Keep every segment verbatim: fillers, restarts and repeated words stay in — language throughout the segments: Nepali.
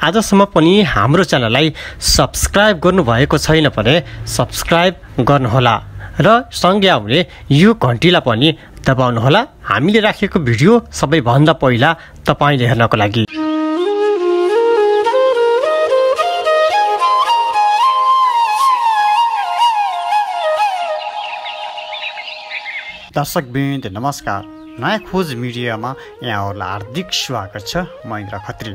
आजसम्म पनि हाम्रो च्यानललाई सब्स्क्राइब गर्नुभएको छैन भने सब्स्क्राइब गर्नुहोला र सँगै आउने यो घन्टीलाई पनि दबाउनुहोला हामीले राखेको भिडियो सबैभन्दा पहिला तपाईले हेर्नको लागि। दर्शकवृन्द नमस्कार, नयाँ खोज मिडियामा यहाँहरूलाई हार्दिक स्वागत छ। म इन्द्र खत्री।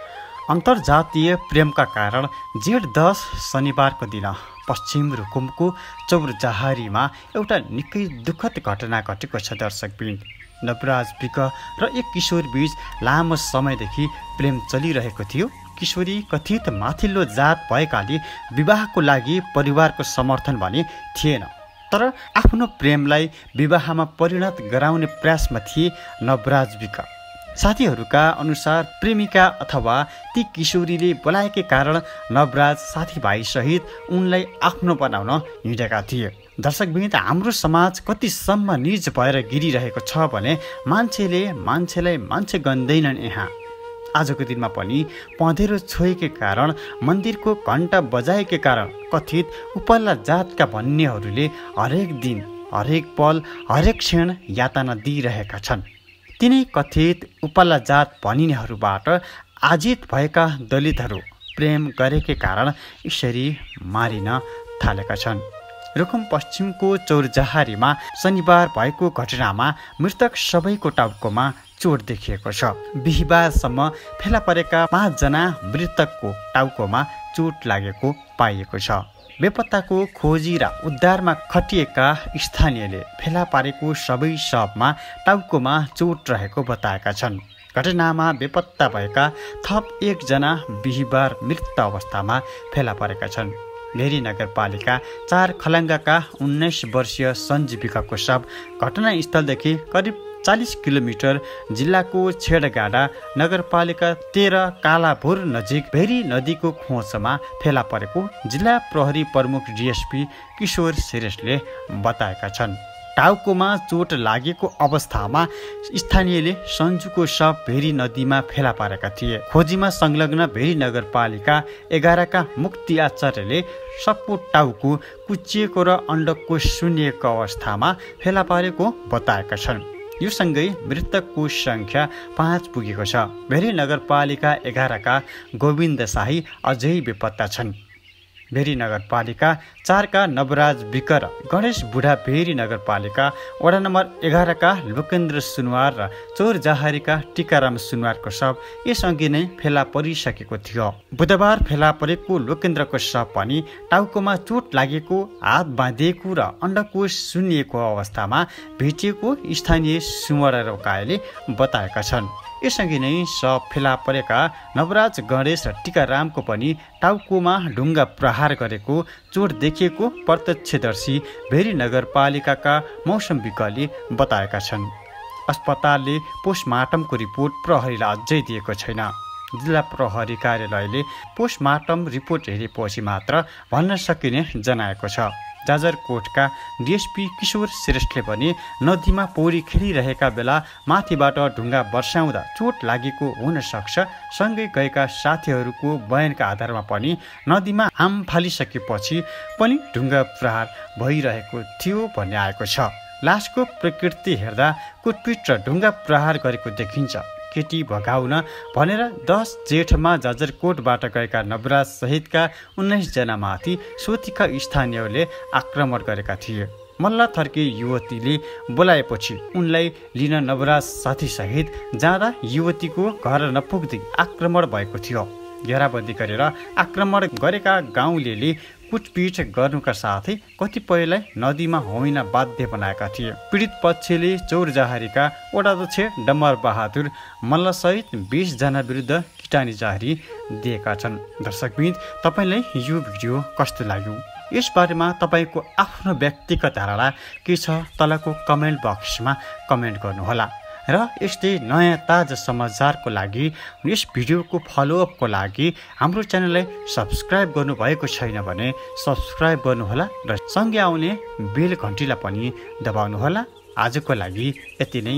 अन्तर्जातीय प्रेमका कारण जेठ दस शनिबारको दिन पश्चिम रुकुमको चौरजहारीमा एउटा निकै दुःखद घटना घटेको छ। दर्शकवृन्द, नवराज विक र एक किशोर बीच लामो समयदेखि प्रेम चलिरहेको थियो। किशोरी कथित माथिल्लो जात भएकाले विवाहको लागि परिवारको समर्थन भने थिएन, तर आफ्नो प्रेमलाई विवाहमा परिणत गराउने प्रयासमा थिए नवराज विक। साथीहरूका अनुसार प्रेमिका अथवा ती किशोरीले बोलाएकै कारण नवराज साथीभाइ सहित उनलाई आफ्नो बनाउन हिँडेका थिए। दर्शकवृन्द, हाम्रो समाज कतिसम्म निज भएर गिरिरहेको छ भने मान्छेले मान्छेलाई मान्छे गन्दैनन्। यहाँ आजको दिनमा पनि पँधेरो छोएकै कारण, मन्दिरको घण्टा बजाएकै कारण कथित उपल्ला जातका भन्नेहरूले हरेक दिन हरेक पल हरेक क्षण यातना दिइरहेका छन्। तिनै कथित उपल्ला जात भनिनेहरूबाट आजित भएका दलितहरू प्रेम गरेकै कारण यसरी मारिन थालेका छन्। रुकुम पश्चिमको चौरजहारीमा शनिबार भएको घटनामा मृतक सबैको टाउकोमा चोट देखिएको छ। बिहिबारसम्म फेला परेका पाँचजना मृतकको टाउकोमा चोट लागेको पाइएको छ। बेपत्ताको खोजी र उद्धारमा खटिएका स्थानीयले फेला पारेको सबै शवमा टाउकोमा चोट रहेको बताएका छन्। घटनामा बेपत्ता भएका थप एकजना बिहिबार मृत अवस्थामा फेला परेका छन्। भेरी नगरपालिका चार खलङ्गाका उन्नाइस वर्षीय सञ्जीविकाको शव घटनास्थलदेखि करिब चालीस किलोमिटर जिल्लाको छेडगाडा नगरपालिका तेह्र कालाभुर नजिक भेरी नदीको खोजमा फेला परेको जिल्ला प्रहरी प्रमुख डिएसपी किशोर श्रेष्ठले बताएका छन्। टाउकोमा चोट लागेको अवस्थामा स्थानीयले सञ्जुको शव भेरी नदीमा फेला पारेका थिए। खोजीमा संलग्न भेरी नगरपालिका एघारका मुक्ति आचार्यले सबको टाउको कुच्चिएको र अण्डको सुन्निएको अवस्थामा फेला पारेको बताएका छन्। यो सँगै मृतकको सङ्ख्या पाँच पुगेको छ। भेरी नगरपालिका एघारका गोविन्द शाही अझै बेपत्ता छन्। भेरी नगरपालिका चारका नवराज विक र गणेश बुढा भेरी नगरपालिका वडा नम्बर एघारका लोकेन्द्र सुनवार र चौरजहारीका टीकाराम सुनवारको शव यसअघि नै फेला परिसकेको थियो। बुधबार फेला परेको लोकेन्द्रको शव पनि टाउकोमा चोट लागेको, हात बाँधिएको र अण्डको सुन्निएको अवस्थामा भेटिएको स्थानीय सुवर्ण रोकाएले बताएका छन्। यसअघि नै शव फेला परेका नवराज, गणेश र टीकारामको पनि टाउकोमा ढुङ्गा प्रहार गरेको चोट देखिएको प्रत्यक्षदर्शी भेरी नगरपालिकाका मौसम विकले बताएका छन्। अस्पतालले पोस्टमार्टमको रिपोर्ट प्रहरीलाई अझै दिएको छैन। जिल्ला प्रहरी कार्यालयले पोस्टमार्टम रिपोर्ट हेरेपछि मात्र भन्न सकिने जनाएको छ। जाजरकोटका डिएसपी किशोर श्रेष्ठले पनि नदीमा पौडी खेलिरहेका बेला माथिबाट ढुङ्गा वर्षाउँदा चोट लागेको हुन सक्छ। सँगै गएका साथीहरूको बयानका आधारमा पनि नदीमा आम फालिसकेपछि पनि ढुङ्गा प्रहार भइरहेको थियो भन्ने आएको छ। लासको प्रकृति हेर्दा कुटपिट र ढुङ्गा प्रहार गरेको देखिन्छ। केटी भगाउन भनेर दस जेठमा जाजरकोटबाट गएका नवराज सहितका उन्नाइस जनामाथि सोतीका स्थानीयले आक्रमण गरेका थिए। मल्ल थर्के युवतीले बोलाएपछि उनलाई लिन नवराज साथीसहित जाँदा युवतीको घर नपुग्दै आक्रमण भएको थियो। घेराबन्दी गरेर आक्रमण गरेका गाउँलेले कुटपिट गर्नुका साथै कतिपयलाई नदीमा होइन बाध्य बनाएका थिए। पीडित पक्षले चौरजहारीका वडाध्यक्ष डम्बर बहादुर मल्लसहित बीस जना विरुद्ध किटानी जारी दिएका छन्। दर्शकवृन्द, तपाईलाई यो भिडियो कस्तो लाग्यो? यसबारेमा तपाईको आफ्नो व्यक्तिगत धारणा के छ? तलको कमेन्ट बक्समा कमेन्ट गर्नुहोला। र यस्तै नयाँ ताजा समाचारको लागि, यस भिडियोको फलोअपको लागि हाम्रो च्यानललाई सब्स्क्राइब गर्नुभएको छैन भने सब्स्क्राइब गर्नुहोला र सँगै आउने बेल घन्टीलाई पनि दबाउनुहोला। आजको लागि यति नै।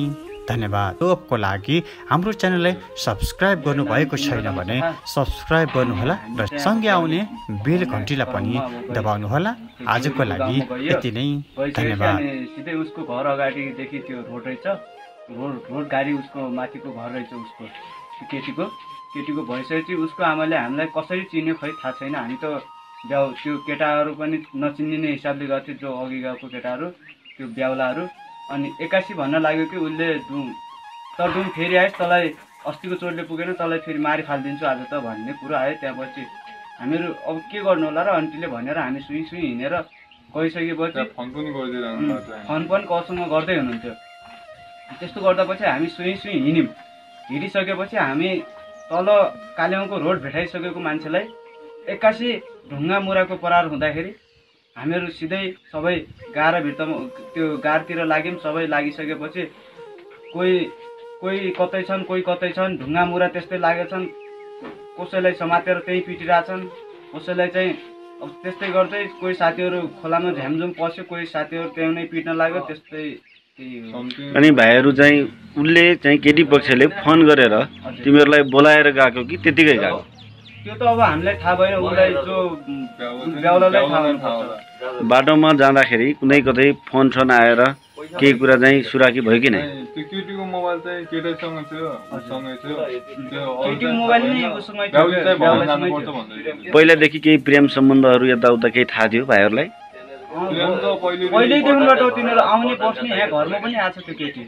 धन्यवाद। लोभको लागि हाम्रो च्यानललाई सब्स्क्राइब गर्नुभएको छैन भने सब्स्क्राइब गर्नुहोला र सँगै आउने बेल घन्टीलाई पनि दबाउनुहोला। आजको लागि यति नै, धन्यवाद। सिधै उसको घर अगाडिदेखि त्यो रोड रहेछ, रोड रोड गाडी उसको माथिको घर रहेछ, उसको केटीको केटीको भइसकेपछि उसको आमाले हामीलाई कसरी चिन्यो खै थाहा छैन। हामी त ब्याउ त्यो केटाहरू पनि नचिन्ने हिसाबले गर्थ्यो, जो अघि गएको केटाहरू त्यो ब्याउलाहरू। अनि एक्कासी भन्न लाग्यो कि उसले डुम त डुम फेरि आएस्, तँलाई अस्तिको चोटले पुगेन, तँलाई फेरि मारि फालिदिन्छु आज त भन्ने कुरो आयो। त्यहाँपछि हामीहरू अब के गर्नु होला र आन्टीले भनेर हामी सुई सुई हिँडेर गइसकेपछि फोन पनि गरिदिइरहनु फोन पनि कसँग गर्दै हुनुहुन्थ्यो। त्यस्तो गर्दा पछि हामी सुई सुई हिँड्यौँ। हिँडिसकेपछि हामी तल कालेगाउँको रोड भेटाइसकेको मान्छेलाई एक्कासी ढुङ्गा मुराको परार हुँदाखेरि हामीहरू सिधै सबै गाह्रो भित्तामा त्यो गारतिर लाग्यौँ। सबै लागिसकेपछि कोही कोही कतै छन्, कोही कतै छन्, ढुङ्गा मुरा त्यस्तै लागेछन्। कसैलाई समातेर त्यहीँ पिटिरहेछन्, कसैलाई चाहिँ अब त्यस्तै गर्दै कोही साथीहरू खोलामा झ्यामझुम पस्यो, कोही साथीहरू त्यहाँ नै पिट्न लाग्यो। त्यस्तै अनि भाइहरू चाहिँ उसले चाहिँ केटी पक्षले फोन गरेर तिमीहरूलाई बोलाएर गएको कि त्यतिकै गएको? त्यो त अब हामीलाई थाहा भएन, उसलाई जो ब्याउलालाई थाहा हुनुपर्छ। बाटोमा जाँदाखेरि कुनै कतै फोन सोन आएर केही कुरा चाहिँ सुराकी भयो कि नै? त्यो केटीको मोबाइल चाहिँ केटासँग थियो, सँगै थियो। केटीको मोबाइल नै उसँग थियो। पहिलादेखि केही प्रेम सम्बन्धहरू यताउता केही थाहा थियो भाइहरूलाई? पहिल्यैदेखिबाट तिनीहरू आउने बस्ने, यहाँ घरमा पनि आएको छ त्यो केटी,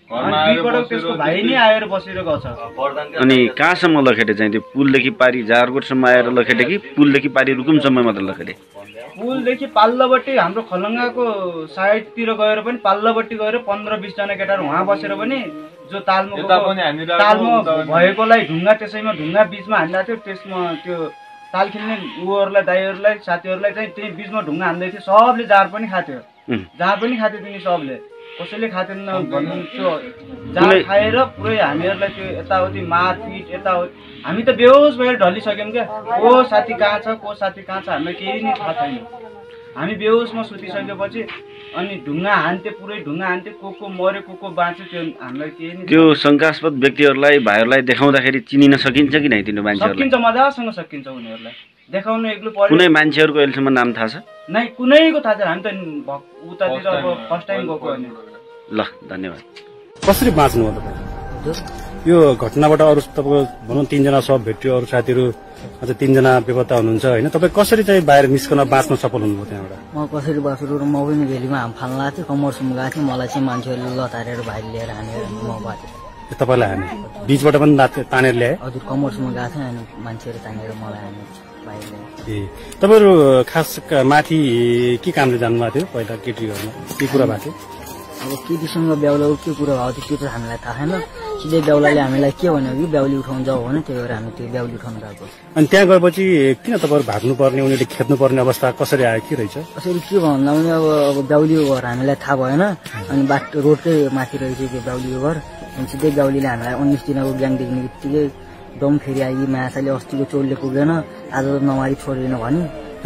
त्यसको भाइ नै आएर बसेर गएको छ। अनि कहाँसम्म लखेटे चाहिँ? त्यो पुलदेखि पारी जारकोटसम्म आएर लखेटे कि पुलदेखि पारी रुकुमसम्म मात्र लखेटे? पुलदेखि पाल्लोपट्टि हाम्रो खलङ्गाको साइडतिर गएर पनि पाल्लोपट्टि गएर पन्ध्र बिसजना केटाहरू उहाँ बसेर पनि जो तालमा तालमा भएकोलाई ढुङ्गा त्यसैमा ढुङ्गा बिचमा हान्दा थियो। त्यसमा त्यो ताल खेल्ने उहरूलाई दाइहरूलाई साथीहरूलाई चाहिँ त्यही बिचमा ढुङ्गा हान्दै थियो। सबले जार पनि खाथ्यो, जार पनि खाथ्यो तिनी सबले, कसैले खाँदैन भन्नु। त्यो जार खाएर पुरै हामीहरूलाई त्यो यताउति मारपिट यताउति हामी त बेहोस भएर ढलिसक्यौँ क्या। को साथी कहाँ छ, को साथी कहाँ छ हामीलाई केही नै थाहा छैन। हामी बेहोसमा सुतिसकेपछि अनि ढुङ्गा हान्थे, पुरै ढुङ्गा हान्थे। को को मऱ्यो, को को बाँच्यो, त्यो हामीलाई केही नै। त्यो शङ्कास्पद व्यक्तिहरूलाई भाइहरूलाई देखाउँदाखेरि चिनिन सकिन्छ कि नै? तिनीहरू मान्छेहरूलाई सकिन्छ, मजासँग सकिन्छ उनीहरूलाई देखाउनु एक्लो पर्यो। कुनै मान्छेहरूको अहिलेसम्म नाम थाहा छ? नै, कुनैको थाहा छैन। हामी त उतातिर अब फर्स्ट टाइम गएको होइन। ल, धन्यवाद। कसरी बाँच्नु हो तपाईँ यो घटनाबाट? अरू तपाईँको भनौँ तिनजना सब भेट्यो, अरू साथीहरू अझ तिनजना बेपत्ता हुनुहुन्छ होइन? तपाईँ कसरी चाहिँ बाहिर निस्कन बाँच्न सफल हुनुभयो त्यहाँबाट? म कसरी बाँच्छु र म पनि भेलीमा हाम फाल्न गएको थिएँ, कमरसम्म गएको थिएँ। मलाई चाहिँ मान्छेहरूले लतारेर भाइ लिएर हानेर म बाँचेँ। तपाईँलाई हाने बिचबाट पनि तानेर ल्याए? हजुर, कमरसम्म गएको थिएँ अनि मान्छेहरू तानेर मलाई हाने भाइ लिएर। ए तपाईँहरू खास माथि के कामले जानुभएको थियो पहिला केटीहरूमा? के कुरा भएको थियो? अब केटीसँग बेहुला के कुरा भएको थियो त्यो त हामीलाई थाहा छैन। सिधै बेहुलाले हामीलाई के भन्यो कि बेहुली उठाउनु जाऊ भने, त्यही भएर हामी त्यो बेहुली उठाउनु गएको। अनि त्यहाँ गएपछि किन तपाईँहरू भाग्नुपर्ने, उनीहरूले खेद्नुपर्ने अवस्था कसरी आयो, के रहेछ? कसरी के भन्दा पनि अब अब बेहुलीको घर हामीलाई थाहा भएन। अनि बाटो रोडकै माथि रहेछ त्यो बेहुलीको घर। अनि सिधै बेहुलीले हामीलाई उन्नाइस दिनको बिहान देख्ने बित्तिकै दम फेरि आइ माछाले अस्तिको चोरले पुगेन, आज त नमारी छोडेन भने।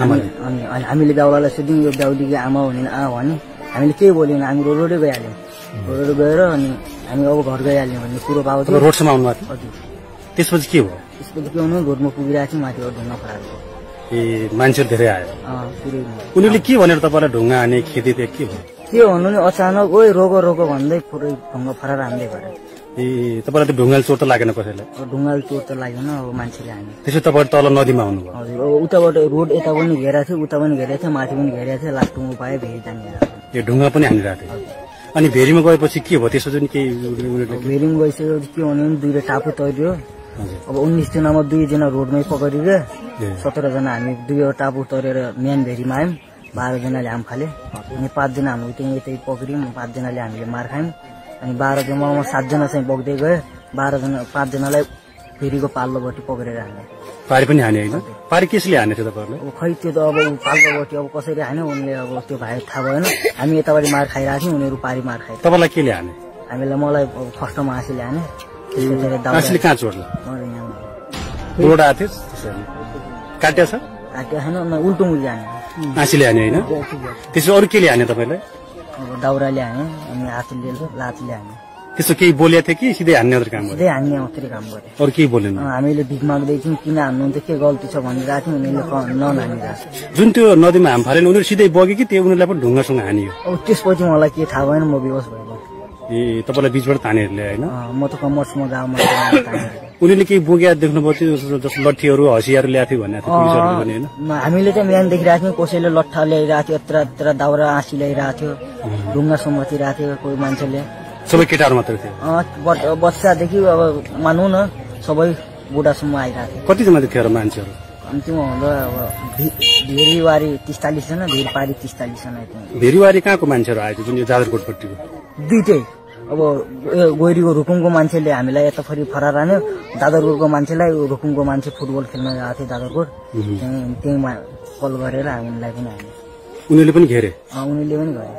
अनि हामीले बेहुलालाई सोध्यौँ यो बेहुलीको आमा हुने आ भने, हामीले केही बोल्यौँ। हामी रोड रोडै गइहाल्यौँ, रोड रोड गएर अनि हामी अब घर गइहाल्यौँ भन्ने कुरो पाएको थियो। रोडसम्म आउनुभएको थियो? हजुर। त्यसपछि के भयो? त्यसपछि के भन्नु, रोडमा पुगिरहेको थियौँ, माथि ढुङ्गा फराएको। ए मान्छेहरू धेरै आयो? पुरै। उनीहरूले के भनेर तपाईँलाई ढुङ्गा हाने खेती थियो, के भयो? के भन्नु नि, अचानक ओइ रोको रोको भन्दै पुरै ढुङ्गा फराएर हान्दै गरे। ए तपाईँलाई त ढुङ्गाले चोट त लागेन कसैलाई? ढुङ्गाले चोट त लागेन, अब मान्छेले हाने। त्यसो तपाईँ तल नदीमा आउनुभयो? हजुर, अब उताबाट रोड यता पनि घेरेको थियो, उता पनि घेरेको थियो, माथि पनि घेरेको थियो। लास्ट टुङ्गो पायो, भेरी तानेर ए ढुङ्गा पनि हानिरहेको थियो। अनि भेरीमा गएपछि के भयो त्यसो चाहिँ? केही भेरीमा गइसकेपछि के भन्यो भने दुईवटा टापु तैरियो। अब उन्नाइस दिनमा दुईजना रोडमै पक्रियो, सत्रजना हामी दुईवटा टापु तरेर मेन भेरीमा आयौँ। बाह्रजनाले हाम फाले अनि पाँचजना हामी त्यहीँ यतै पक्रियौँ, पाँचजनाले हामीले मार खायौँ। अनि बाह्रजनामा सातजना चाहिँ बग्दै गए, बाह्रजना पाँचजनालाई फेरिको पाल्लोपट्टि पक्रेर हाने। पारी पनि हाने होइन? पारी कसले हाने थियो तपाईँहरूले? अब खै त्यो त अब पाल्लोपट्टि अब कसरी हाने उनले अब त्यो भाइ थाहा भएन। हामी यतापट्टि मार खाइरहेको थियौँ, उनीहरू पारी मार खाए। तपाईँलाई केले हाने? हामीलाई मलाई फर्स्टमा हाँसीले हाने। हाँसीले कहाँ चोर्ला? रोड आएको थियो काट्या छ? काट्या छैन, उल्टो मुल्टी हाने। हाँसीले हाने होइन? त्यसो अरू केले हाने तपाईँलाई? दाउराले हाने अनि हातले लातले हाने। त्यस्तो केही बोलेको थियो कि सिधै हान्ने मात्रै काम सिधै हान्ने मात्रै काम गरे अरू केही बोलेन हामीले भिख माग्दै थियौँ किन हान्नुहुन्थ्यो के गल्ती छ भनिरहेको थियौँ उनीहरूले नहानिरहेको छ जुन त्यो नदीमा हाम फालेन उनीहरू सिधै बग्यो कि त्यो उनीहरूलाई पनि ढुङ्गासँग हानियो अब त्यसपछि मलाई के थाहा भएन म बेहोस भयो ए तपाईँलाई बिचबाट तानेर ल्याए होइन म त कमर्समा गाउँमा उनीहरूले केही बोकेर देख्नुभयो थियो जस्तो लट्ठीहरू हँसियाहरू ल्याएको थियो भनेको थियो पुलिसहरूले पनि होइन हामीले चाहिँ बिहान देखिरहेको थियौँ कसैले लट्ठा ल्याइरहेको थियो यत्र यत्र दाउरा आँसी ल्याइरहेको थियो ढुङ्गा समातिरहेको थियो कोही मान्छेले सबै केटाहरू मात्रै थियो बच्चादेखि अब मानौँ न सबै बुढासम्म आइरहेको थियो कतिजना थियो र मान्छेहरू कम्तीमा हुँदा अब भेरीवारी तिस चालिसजना भेरपारी तिस चालिसजना भेरीवारी कहाँको मान्छेहरू आएको थियो जुन यो जाजरकोटपट्टिको दुइटै अब गोइरीको रुकुमको मान्छेले हामीलाई यता फेरि फरार हान्यो दादरकोटको मान्छेलाई रुकुमको मान्छे फुटबल खेल्न गएको थियो दादरकोट त्यही कल गरेर हामीलाई पनि हान्यो उनीहरूले पनि घेरे उनीहरूले पनि गरे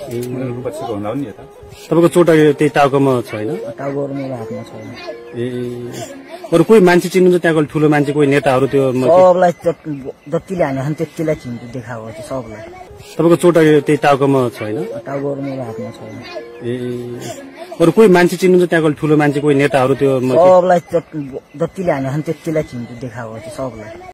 तपाईँको चोट त्यही टाउकोमा छैन टाउकोहरू मेरो हातमा छैन ए अरू कोही मान्छे चिन्नुहुन्छ त्यहाँको ठुलो मान्छे कोही नेताहरू त्यो सबलाई जतिले हाने त्यतिलाई चिन्छु देखाएको थियो सबलाई तपाईँको चोट त्यही टाउकोमा छैन टाउकोहरू मेरो हातमा छैन ए अरू कोही मान्छे चिन्नुहुन्छ त्यहाँको ठुलो मान्छे कोही नेताहरू त्यो सबलाई जतिले हाने त्यतिलाई चिन्छु देखाएको थियो सबलाई